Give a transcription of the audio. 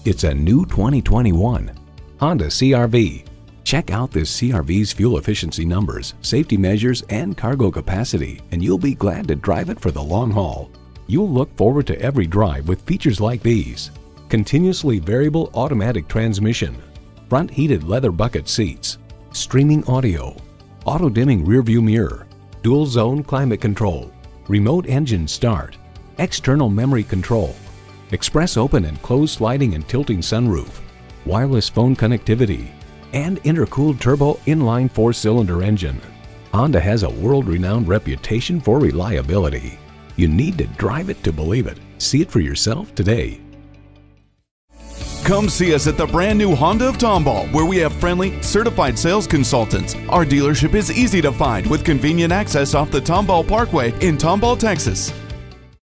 It's a new 2021 Honda CR-V. Check out this CR-V's fuel efficiency numbers, safety measures, and cargo capacity, and you'll be glad to drive it for the long haul. You'll look forward to every drive with features like these: continuously variable automatic transmission, front heated leather bucket seats, streaming audio, auto-dimming rearview mirror, dual zone climate control, remote engine start, external memory control, express open and closed sliding and tilting sunroof, wireless phone connectivity, and intercooled turbo inline 4-cylinder engine. Honda has a world-renowned reputation for reliability. You need to drive it to believe it. See it for yourself today. Come see us at the brand new Honda of Tomball, where we have friendly, certified sales consultants. Our dealership is easy to find with convenient access off the Tomball Parkway in Tomball, Texas.